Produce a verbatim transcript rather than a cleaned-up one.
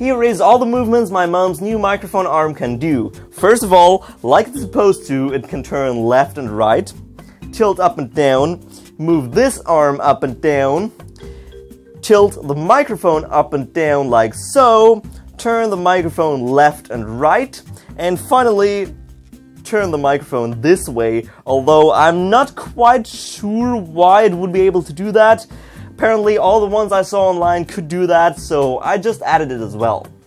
Here is all the movements my mom's new microphone arm can do. First of all, like it's supposed to, it can turn left and right, tilt up and down, move this arm up and down, tilt the microphone up and down like so, turn the microphone left and right, and finally turn the microphone this way, although I'm not quite sure why it would be able to do that. Apparently all the ones I saw online could do that, so I just added it as well.